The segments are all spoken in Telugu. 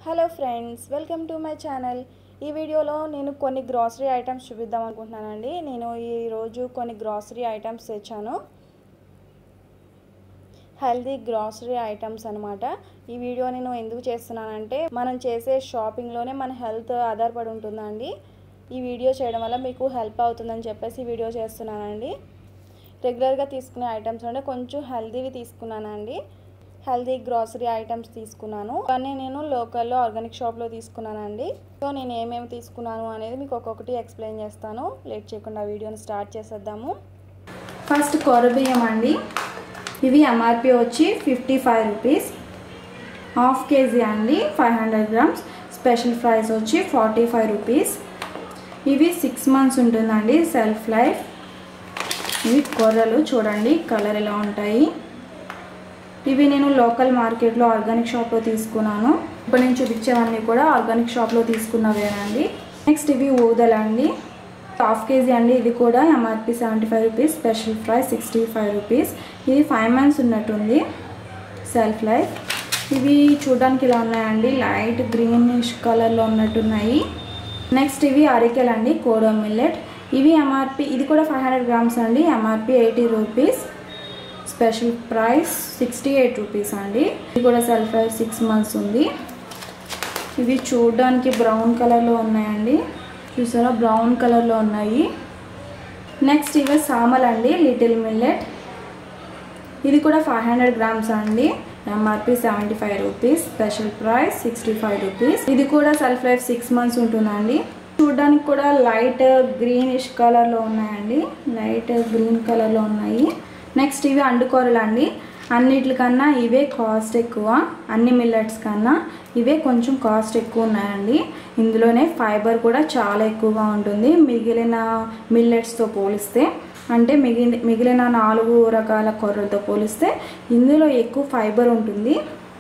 Hello friends, welcome to my channel. ఈ వీడియోలో నేను కొన్ని గ్రాసరీ ఐటమ్స్ చూపిద్దాం అనుకుంటున్నానండి. నేను ఈరోజు కొన్ని గ్రాసరీ ఐటమ్స్ తెచ్చాను. హెల్దీ గ్రాసరీ ఐటమ్స్ అనమాట. ఈ వీడియో నేను ఎందుకు చేస్తున్నానంటే మనం చేసే షాపింగ్లోనే మన హెల్త్ ఆధారపడి ఉంటుందండి. ఈ వీడియో చేయడం వల్ల మీకు హెల్ప్ అవుతుందని చెప్పేసి ఈ వీడియో చేస్తున్నానండి. రెగ్యులర్గా తీసుకునే ఐటమ్స్ అంటే కొంచెం హెల్దీవి తీసుకున్నానండి. హెల్దీ గ్రాసరీ ఐటమ్స్ తీసుకున్నాను. కానీ నేను లోకల్లో ఆర్గానిక్ షాప్లో తీసుకున్నానండి. సో నేను ఏమేమి తీసుకున్నాను అనేది మీకు ఒక్కొక్కటి ఎక్స్ప్లెయిన్ చేస్తాను. లేట్ చేయకుండా వీడియోని స్టార్ట్ చేసేద్దాము. ఫస్ట్ కొర్రబియ్యం అండి. ఇవి ఎంఆర్పి వచ్చి 55 రూపీస్. హాఫ్ కేజీ అండి, 500 గ్రామ్స్. స్పెషల్ ప్రైస్ వచ్చి 45 రూపీస్. ఇవి 6 మంత్స్ ఉంటుందండి సెల్ఫ్ లైఫ్. ఇవి కొర్రలు చూడండి కలర్ ఎలా ఉంటాయి. ఇవి నేను లోకల్ మార్కెట్లో ఆర్గానిక్ షాప్లో తీసుకున్నాను. ఇప్పుడు నేను చూపించేవన్నీ కూడా ఆర్గానిక్ షాప్లో తీసుకున్నవేనండి. నెక్స్ట్ ఇవి ఊదలండి, హాఫ్ కేజీ అండి. ఇది కూడా MRP 75 rupees, special price 65 rupees. ఇది 5 మంత్స్ ఉన్నట్టుంది సెల్ఫ్ లైఫ్. ఇవి చూడడానికి ఇలా ఉన్నాయండి, లైట్ గ్రీనిష్ కలర్లో ఉన్నట్టున్నాయి. నెక్స్ట్ ఇవి అరికెలండి, కోడో మిల్లెట్. ఇవి ఎంఆర్పి, ఇది కూడా 500 గ్రామ్స్ అండి, MRP 80 rupees, special price 68 rupees అండి. ఇది కూడా సెల్ఫ్ లైఫ్ 6 మంత్స్ ఉంది. ఇవి చూడడానికి బ్రౌన్ కలర్లో ఉన్నాయండి, చూసారా బ్రౌన్ కలర్లో ఉన్నాయి. నెక్స్ట్ ఇవి సామలండి, లిటిల్ మిల్లెట్. ఇది కూడా 500 గ్రామ్స్ అండి, MRP 75 rupees, special price 65 rupees. ఇది కూడా సెల్ఫ్ లైఫ్ 6 మంత్స్ ఉంటుందండి. చూడడానికి కూడా లైట్ గ్రీనిష్ కలర్లో ఉన్నాయండి, లైట్ గ్రీన్ కలర్లో ఉన్నాయి. నెక్స్ట్ ఇవి అండుకూరలు అండి. అన్నిటికన్నా ఇవే కాస్ట్ ఎక్కువ, అన్ని మిల్లెట్స్ కన్నా ఇవే కొంచెం కాస్ట్ ఎక్కువ ఉన్నాయండి. ఇందులోనే ఫైబర్ కూడా చాలా ఎక్కువగా ఉంటుంది మిగిలిన మిల్లెట్స్తో పోలిస్తే. అంటే మిగిలిన 4 రకాల కొర్రలతో పోలిస్తే ఇందులో ఎక్కువ ఫైబర్ ఉంటుంది.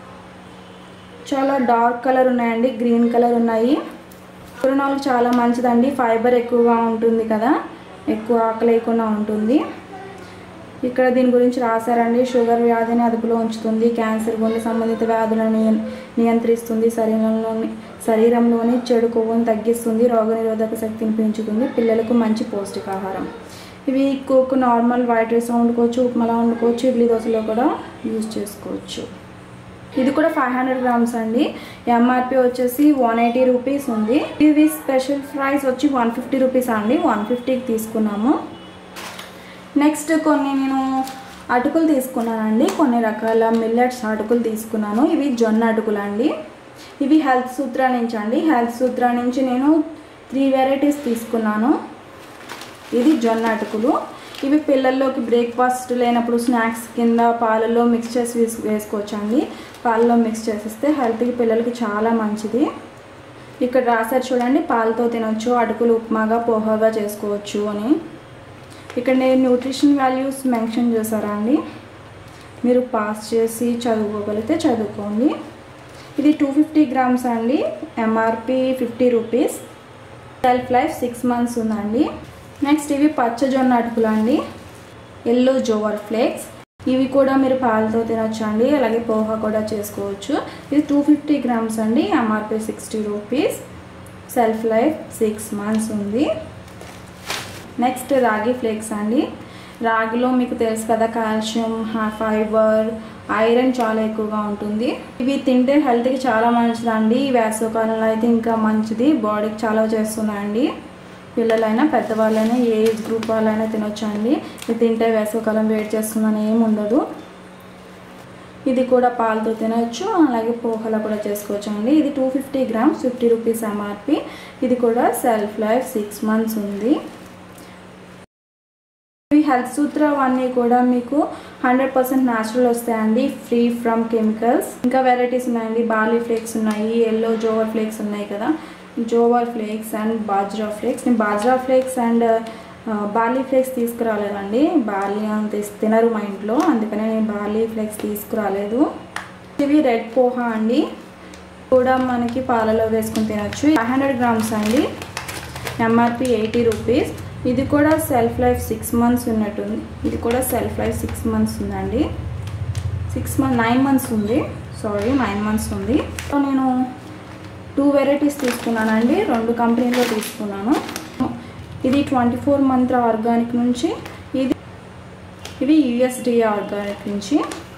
చాలా డార్క్ కలర్ ఉన్నాయండి, గ్రీన్ కలర్ ఉన్నాయి. కొర్రనాలకు చాలా మంచిదండి, ఫైబర్ ఎక్కువగా ఉంటుంది కదా, ఎక్కువ ఆకలి లేకుండా ఉంటుంది. ఇక్కడ దీని గురించి రాశారండి. షుగర్ వ్యాధిని అదుపులో ఉంచుతుంది, క్యాన్సర్, గుండె సంబంధిత వ్యాధులను నియంత్రిస్తుంది, శరీరంలోని చెడు కొవ్వును తగ్గిస్తుంది, రోగనిరోధక శక్తిని పెంచుతుంది, పిల్లలకు మంచి పౌష్టికాహారం. ఇవి కుక్ నార్మల్ వైట్ రైస్ వండుకోవచ్చు, ఉప్మాలా వండుకోవచ్చు, ఇడ్లీ దోశలో కూడా యూజ్ చేసుకోవచ్చు. ఇది కూడా 500 గ్రామ్స్ అండి, ఎంఆర్పి వచ్చేసి 180 రూపీస్ ఉంది. ఇవి స్పెషల్ ప్రైస్ వచ్చి 150 రూపీస్ అండి, 150కి తీసుకున్నాము. నెక్స్ట్ కొన్ని నేను అటుకులు తీసుకున్నానండి, కొన్ని రకాల మిల్లెట్స్ అటుకులు తీసుకున్నాను. ఇవి జొన్న అటుకులు అండి. ఇవి హెల్త్ సూత్ర నుంచి అండి. హెల్త్ సూత్ర నుంచి నేను 3 వెరైటీస్ తీసుకున్నాను. ఇది జొన్న అటుకులు. ఇవి పిల్లల్లోకి బ్రేక్ఫాస్ట్ లేనప్పుడు స్నాక్స్ కింద పాలల్లో మిక్స్ చేసి వేసుకోవచ్చు అండి. పాలలో మిక్స్ చేసేస్తే హెల్త్కి పిల్లలకి చాలా మంచిది. ఇక్కడ రాశారు చూడండి, పాలతో తినొచ్చు, అటుకులు ఉప్మాగా పోహాగా చేసుకోవచ్చు అని. ఇక్కడ నేను న్యూట్రిషన్ వాల్యూస్ మెన్షన్ చేశారా అండి, మీరు పాస్ చేసి చదువుకోగలిగితే చదువుకోండి. ఇది 250 గ్రామ్స్ అండి, MRP 50 rupees, shelf life 6 months ఉందండి. నెక్స్ట్ ఇవి పచ్చజొన్న అటుకులు అండి, ఎల్లో జోవర్ ఫ్లేక్స్. ఇవి కూడా మీరు పాలతో తినొచ్చు అండి, అలాగే పోహా కూడా చేసుకోవచ్చు. ఇది 250 గ్రామ్స్ అండి, MRP 60 rupees, shelf life 6 months ఉంది. నెక్స్ట్ రాగి ఫ్లేక్స్ అండి. రాగిలో మీకు తెలుసు కదా, కాల్షియం, ఫైబర్, ఐరన్ చాలా ఎక్కువగా ఉంటుంది. ఇవి తింటే హెల్త్కి చాలా మంచిదండి. వేసవికాలంలో అయితే ఇంకా మంచిది, బాడీకి చాలా చేస్తున్నాయండి. పిల్లలైనా పెద్దవాళ్ళైనా ఏ ఏజ్ గ్రూప్ వాళ్ళైనా తినొచ్చు అండి. ఇది తింటే వేసవికాలం వేడి చేస్తుందని ఏమి ఉండదు. ఇది కూడా పాలతో తినొచ్చు, అలాగే పోహలా కూడా చేసుకోవచ్చు అండి. ఇది 250 గ్రామ్స్, 50 రూపీస్ ఎంఆర్పి. ఇది కూడా సెల్ఫ్ లైఫ్ 6 మంత్స్ ఉంది. ఈ హెల్త్ సూత్ర అన్నీ కూడా మీకు 100% న్యాచురల్ వస్తాయండి, ఫ్రీ ఫ్రమ్ కెమికల్స్. ఇంకా వెరైటీస్ ఉన్నాయండి, బార్లీ ఫ్లేక్స్ ఉన్నాయి, ఎల్లో జోవర్ ఫ్లేక్స్ ఉన్నాయి కదా, jowar flakes and bajra flakes. నేను bajra flakes and barley flakes తీసుకురాలేదండి, బార్లీ అంత తినరు మా ఇంట్లో, అందుకనే నేను బార్లీ ఫ్లేక్స్ తీసుకురాలేదు. ఇవి రెడ్ పోహా అండి, కూడా మనకి పాలలో వేసుకుని తినచ్చు. 500 గ్రామ్స్ అండి, ఎంఆర్పి 80 రూపీస్. ఇది కూడా సెల్ఫ్ లైఫ్ 6 మంత్స్ ఉన్నట్టుంది. ఇది కూడా సెల్ఫ్ లైఫ్ 6 మంత్స్ ఉందండి, 9 మంత్స్ ఉంది, సారీ 9 మంత్స్ ఉంది. సో నేను 2 వెరైటీస్ తీసుకున్నానండి, 2 కంపెనీలో తీసుకున్నాను. ఇది 24 మంత్ర ఆర్గానిక్ నుంచి, ఇది USDA ఆర్గానిక్ నుంచి.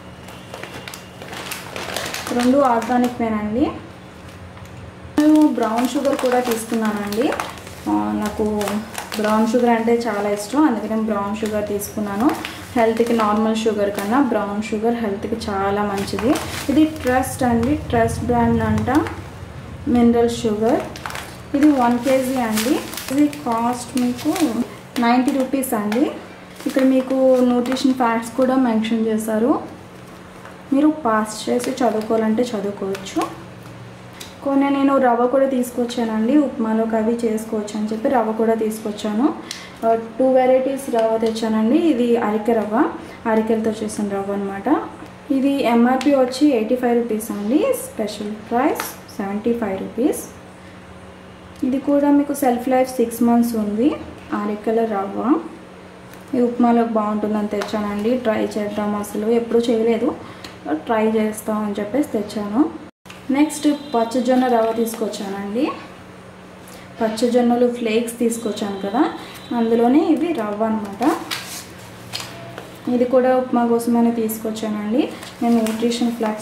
2 ఆర్గానిక్వేనండి. నేను బ్రౌన్ షుగర్ కూడా తీసుకున్నానండి. నాకు బ్రౌన్ షుగర్ అంటే చాలా ఇష్టం, అందుకని నేను బ్రౌన్ షుగర్ తీసుకున్నాను. హెల్త్కి నార్మల్ షుగర్ కన్నా బ్రౌన్ షుగర్ హెల్త్కి చాలా మంచిది. ఇది ట్రస్ట్ అండి, ట్రస్ట్ బ్రాండ్ అంట మినరల్ షుగర్. ఇది 1 kg అండి. ఇది కాస్ట్ మీకు 90 రూపీస్ అండి. ఇక్కడ మీకు న్యూట్రిషన్ ఫ్యాక్ట్స్ కూడా మెన్షన్ చేశారు, మీరు పాస్ చేసి చదువుకోవాలంటే చదువుకోవచ్చు. కొన్ని నేను రవ్వ కూడా తీసుకొచ్చానండి, ఉప్మాలోకి అవి చేసుకోవచ్చు అని చెప్పి రవ్వ కూడా తీసుకొచ్చాను. 2 వెరైటీస్ రవ్వ తెచ్చానండి. ఇది అరికె రవ్వ, అరికెలతో చేసిన రవ్వ అనమాట. ఇది MRP వచ్చి 85 రూపీస్ అండి, స్పెషల్ ప్రైస్ 75 రూపీస్. ఇది కూడా మీకు సెల్ఫ్ లైఫ్ 6 months ఉంది. అరికెల రవ్వ ఈ ఉప్మాలోకి బాగుంటుందని తెచ్చానండి. ట్రై చేద్దాం, అసలు ఎప్పుడూ చేయలేదు, ట్రై చేస్తామని చెప్పేసి తెచ్చాను. నెక్స్ట్ పచ్చజొన్న రవ్వ తీసుకొచ్చానండి. పచ్చజొన్నలు ఫ్లేక్స్ తీసుకొచ్చాను కదా, అందులోనే ఇది రవ్వ అనమాట. ఇది కూడా ఉప్మా కోసమనే తీసుకొచ్చానండి. నేను న్యూట్రిషన్ ఫ్యాక్ట్స్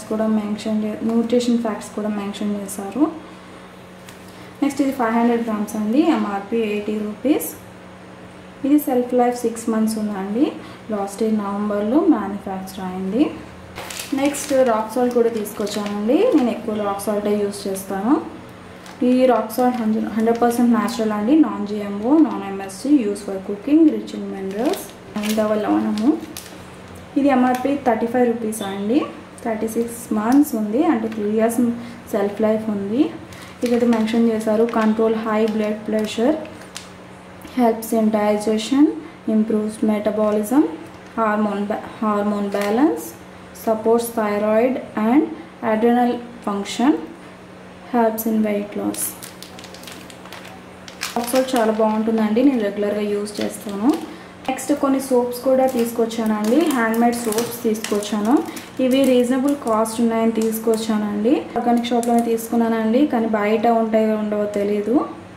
కూడా మెన్షన్ చేశారు. నెక్స్ట్ ఇది 500 grams అండి, MRP 80 రూపీస్. ఇది సెల్ఫ్ లైఫ్ 6 months ఉందండి, లాస్ట్ ఇయర్ నవంబర్లో మ్యానుఫ్యాక్చర్ అయింది. నెక్స్ట్ రాక్ సాల్ట్ కూడా తీసుకొచ్చానండి. నేను ఎక్కువ రాక్ సాల్టే యూస్ చేస్తాను. ఈ రాక్ సాల్ట్ 100% న్యాచురల్ అండి, non GMO, non MSG, use for cooking, rich in minerals. లవణము. ఇది MRP 35 రూపీస్ అండి, 36 months ఉంది, అంటే 3 years సెల్ఫ్ లైఫ్ ఉంది. ఇక్కడ మెన్షన్ చేశారు control high blood pressure, helps in digestion, improves metabolism, hormone balance, supports thyroid and adrenal function, helps in weight loss. Also చాలా బాగుంటుందండి, నేను రెగ్యులర్గా యూజ్ చేస్తాను. నెక్స్ట్ కొన్ని సోప్స్ కూడా తీసుకొచ్చానండి, హ్యాండ్మేడ్ సోప్స్ తీసుకొచ్చాను. ఇవి రీజనబుల్ కాస్ట్ ఉన్నాయని తీసుకొచ్చానండి. ఆర్గానిక్ షాప్లోనే తీసుకున్నానండి, కానీ బయట ఉంటాయో ఉండవో తెలీదు.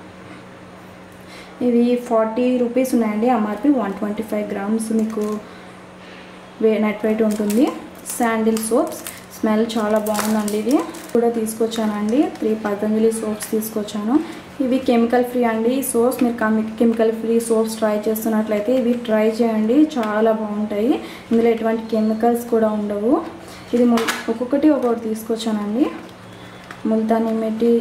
ఇవి 40 రూపీస్ ఉన్నాయండి, MRP 125 grams మీకు నెట్ వెయిట్ ఉంటుంది. శాండిల్ సోప్స్, స్మెల్ చాలా బాగుందండి. ఇది కూడా తీసుకొచ్చానండి. 3 పతంజలి సోప్స్ తీసుకొచ్చాను. ఇవి కెమికల్ ఫ్రీ అండి సోప్స్. మీరు కెమికల్ ఫ్రీ సోప్స్ ట్రై చేస్తున్నట్లయితే ఇవి ట్రై చేయండి, చాలా బాగుంటాయి. ఇందులో ఎటువంటి కెమికల్స్ కూడా ఉండవు. ఇది ఒక్కొక్కటి తీసుకొచ్చానండి. ముల్తానీ మిట్టి,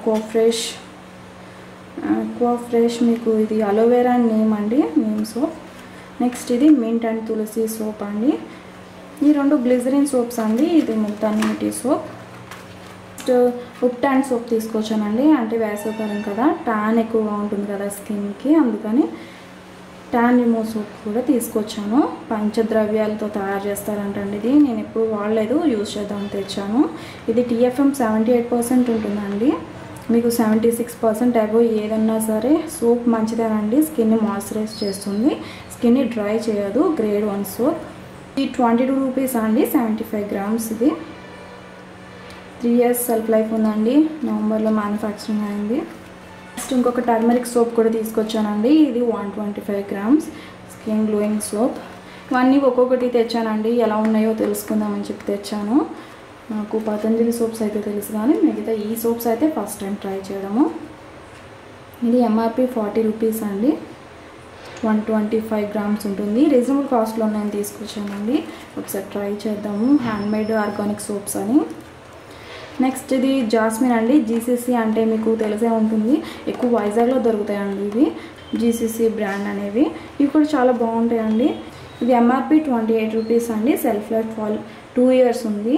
ఆక్వా ఫ్రెష్ మీకు ఇది అలోవెరా నేమ్ అండి, నేమ్ సోప్. నెక్స్ట్ ఇది మింట్ అండ్ తులసి సోప్ అండి. ఈ 2 గ్లిజరిన్ సోప్స్ అండి. ఇది Multani mitti soap. Next ubtan soap తీసుకొచ్చానండి, అంటే వేసవికాలం కదా, ట్యాన్ ఎక్కువగా ఉంటుంది కదా స్కిన్కి, అందుకని ట్యాన్ రిమూవ్ సోప్ కూడా తీసుకొచ్చాను. పంచద్రవ్యాలతో తయారు చేస్తారంటండి. ఇది నేను ఎప్పుడు వాడలేదు, యూజ్ చేద్దామని తెచ్చాను. ఇది TFM 78% ఉంటుందండి, మీకు 76% అబోవ్ ఏదన్నా సరే సోప్ మంచిదేనండి. స్కిన్ని మాయిశ్చరైజ్ చేస్తుంది, స్కిన్ని డ్రై చేయదు. Grade 1 soap. ఇది 22 రూపీస్ అండి, 75 grams. ఇది 3 years సెల్ఫ్ లైఫ్ ఉందండి, నవంబర్లో మ్యానుఫ్యాక్చరింగ్ అయింది. నెక్స్ట్ ఇంకొక టర్మరిక్ సోప్ కూడా తీసుకొచ్చానండి. ఇది 125 grams, స్కిన్ గ్లోయింగ్ సోప్. ఇవన్నీ ఒక్కొక్కటి తెచ్చానండి, ఎలా ఉన్నాయో తెలుసుకుందామని చెప్పి తెచ్చాను. నాకు పతంజలి సోప్స్ అయితే తెలుసు, కానీ మిగతా ఈ సోప్స్ అయితే ఫస్ట్ టైం ట్రై చేయడము. ఇది MRP 40 రూపీస్ అండి, 125 grams ఉంటుంది. రీజనబుల్ కాస్ట్లో నేను తీసుకొచ్చానండి, ఒకసారి ట్రై చేద్దాము. హ్యాండ్మేడ్ ఆర్గానిక్ సోప్స్ అని. నెక్స్ట్ ఇది జాస్మిన్ అండి, GCC అంటే మీకు తెలిసే ఉంటుంది, ఎక్కువ వైజాగ్లో దొరుకుతాయండి ఇవి, GCC బ్రాండ్ అనేవి. ఇవి కూడా చాలా బాగుంటాయండి. ఇది MRP 28 రూపీస్ అండి, సెల్ఫ్ లైఫ్ 2 years ఉంది,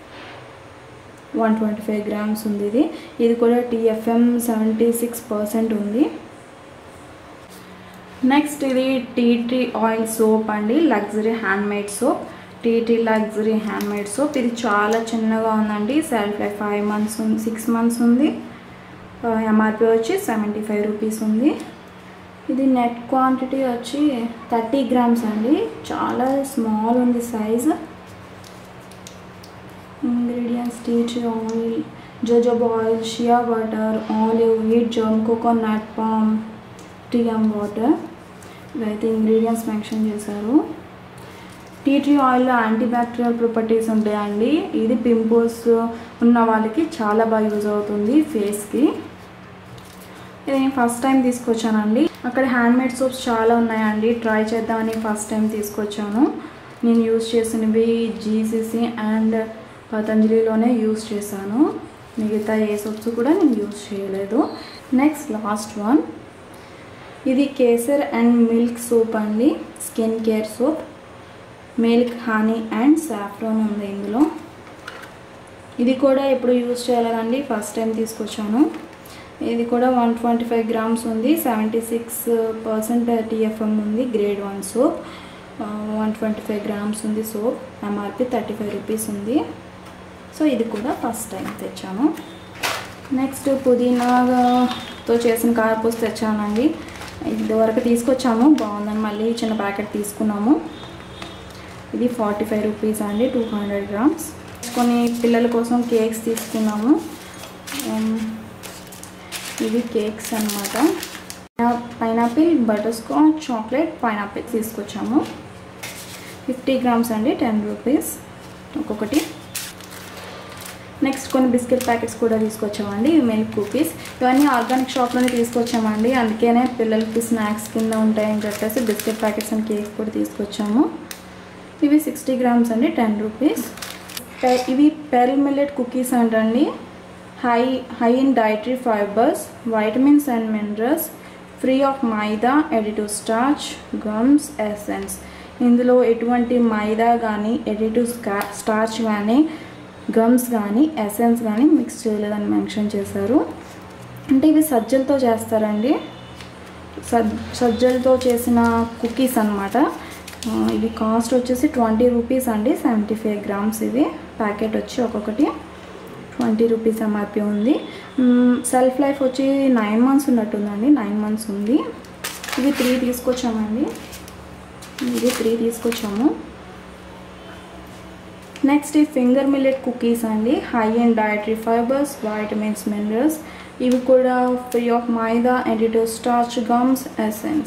125 grams ఉంది. ఇది కూడా TFM 76% ఉంది. నెక్స్ట్ ఇది టీ ట్రీ ఆయిల్ సోప్ అండి, luxury handmade soap. Tea tree luxury handmade soap. ఇది చాలా చిన్నగా ఉందండి, సెల్ఫ్ లైఫ్ 5 months ఉంది, 6 months ఉంది. MRP వచ్చి 75 రూపీస్ ఉంది. ఇది నెట్ క్వాంటిటీ వచ్చి 30 grams అండి, చాలా స్మాల్ ఉంది size. Ingredients tea tree oil, jojoba oil, shea butter, olive, wheat germ, coconut, palm, tea and water. ఇవైతే ఇంగ్రీడియంట్స్ మెన్షన్ చేశారు. టీ ట్రీ ఆయిల్లో యాంటీ బ్యాక్టీరియల్ ప్రాపర్టీస్ ఉంటాయండి. ఇది పింపుల్స్ ఉన్న వాళ్ళకి చాలా బాగా యూజ్ అవుతుంది ఫేస్కి. ఇది నేను ఫస్ట్ టైం తీసుకొచ్చానండి. అక్కడ హ్యాండ్మేడ్ సోప్స్ చాలా ఉన్నాయండి, ట్రై చేద్దామని ఫస్ట్ టైం తీసుకొచ్చాను. నేను యూజ్ చేసినవి జీసీసీ అండ్ పతంజలిలోనే యూజ్ చేశాను. మిగతా ఏ సోప్స్ కూడా నేను యూజ్ చేయలేదు. నెక్స్ట్ లాస్ట్ వన్, ఇది కేసర్ అండ్ మిల్క్ సోప్ అండి, skin care soap. Milk, honey and saffron ఉంది ఇందులో. ఇది కూడా ఎప్పుడు యూజ్ చేయలేదండి, ఫస్ట్ టైం తీసుకొచ్చాను. ఇది కూడా 125 grams ఉంది, 76% TFM ఉంది, గ్రేడ్ 1 సోప్. 125 grams ఉంది సోప్. MRP 35 rupees ఉంది. సో ఇది కూడా ఫస్ట్ టైం తెచ్చాను. నెక్స్ట్ పుదీనాతో చేసిన కారపూస తెచ్చానండి. ఇదివరకు తీసుకొచ్చాము, బాగుందని మళ్ళీ చిన్న ప్యాకెట్ తీసుకున్నాము. ఇది 45 rupees అండి, 200 grams. కొన్ని పిల్లల కోసం కేక్స్ తీసుకున్నాము. ఇవి కేక్స్ అన్నమాట. Pineapple, butter scotch, chocolate, pineapple తీసుకొచ్చాము. 50 grams అండి, 10 rupees ఒక్కొక్కటి. నెక్స్ట్ కొన్ని బిస్కెట్ ప్యాకెట్స్ కూడా తీసుకొచ్చామండి. ఇవి మిల్క్ కుకీస్. ఇవన్నీ ఆర్గానిక్ షాప్లోనే తీసుకొచ్చామండి, అందుకనే పిల్లలకి స్నాక్స్ కింద ఉంటాయని చెప్పేసి బిస్కెట్ ప్యాకెట్స్ అండ్ కేక్ కూడా తీసుకొచ్చాము. ఇవి 60 grams అండి, 10 rupees. ఇవి పెర్ల్ మిల్లెట్ కుకీస్ అంటండి. High in dietary fibres, vitamins and minerals, free of maida, additive starch, gums, essence. ఇందులో ఎటువంటి మైదా కానీ, ఎడిటివ్ స్టార్చ్ కానీ, గమ్స్ కానీ, ఎసెన్స్ కానీ మిక్స్ చేయలేదని మెన్షన్ చేశారు. అంటే ఇవి సజ్జలతో చేస్తారండి, సజ్జలతో చేసిన కుకీస్ అన్నమాట. ఇవి కాస్ట్ వచ్చేసి 20 rupees అండి, 75 grams. ఇవి ప్యాకెట్ వచ్చి ఒక్కొక్కటి 20 rupees MRP ఉంది. సెల్ఫ్ లైఫ్ వచ్చి 9 months ఉన్నట్టుందండి, 9 months ఉంది. ఇవి 3 తీసుకొచ్చామండి, ఇది 3 తీసుకొచ్చాము. నెక్స్ట్ ఈ ఫింగర్ మిల్లెట్ కుకీస్ అండి, high in dietary fibres, vitamins, minerals. ఇవి కూడా free of maida, additive starch, gums, essence.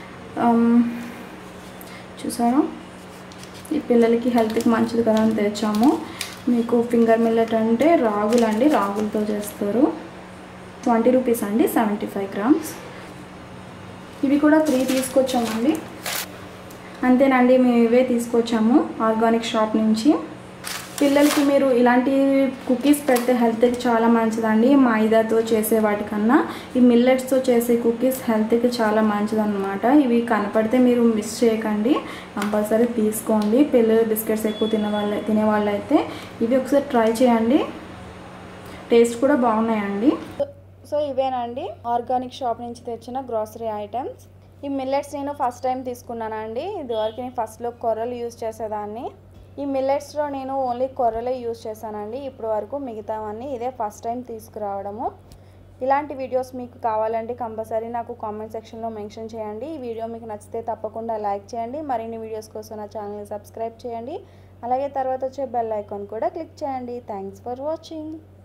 చూసారా, ఈ పిల్లలకి హెల్త్కి మంచిది కదా అని తెచ్చాము. మీకు ఫింగర్ మిల్లెట్ అంటే రాగులు అండి, రాగులతో చేస్తారు. 20 rupees అండి, 75 grams. ఇవి కూడా 3 తీసుకొచ్చామండి. అంతేనండి, మేము ఇవే తీసుకొచ్చాము ఆర్గానిక్ షాప్ నుంచి. పిల్లలకి మీరు ఇలాంటి కుకీస్ పెడితే హెల్త్కి చాలా మంచిదండి, మైదాతో చేసే వాటికన్నా. ఈ మిల్లెట్స్తో చేసే కుకీస్ హెల్త్కి చాలా మంచిదన్నమాట. ఇవి కనపడితే మీరు మిస్ చేయకండి, కంపల్సరీ తీసుకోండి. పిల్లలు బిస్కెట్స్ ఎక్కువ తినేవాళ్ళు అయితే ఇవి ఒకసారి ట్రై చేయండి, టేస్ట్ కూడా బాగున్నాయండి. సో ఇవేనండి ఆర్గానిక్ షాప్ నుంచి తెచ్చిన గ్రోసరీ ఐటమ్స్. ఈ మిల్లెట్స్ నేను ఫస్ట్ టైం తీసుకున్నానండి. ఇదివరకు నేను ఫస్ట్లో కొర్రలు యూజ్ చేసేదాన్ని. ఈ మిల్లెట్స్లో నేను ఓన్లీ కొర్రలే యూజ్ చేశానండి ఇప్పటి వరకు, మిగతావన్నీ ఇదే ఫస్ట్ టైం తీసుకురావడము. ఇలాంటి వీడియోస్ మీకు కావాలంటే కంపల్సరీ నాకు కామెంట్ సెక్షన్లో మెన్షన్ చేయండి. ఈ వీడియో మీకు నచ్చితే తప్పకుండా లైక్ చేయండి. మరిన్ని వీడియోస్ కోసం నా ఛానల్ని సబ్స్క్రైబ్ చేయండి. అలాగే తర్వాత వచ్చే బెల్ ఐకాన్ కూడా క్లిక్ చేయండి. Thanks for watching.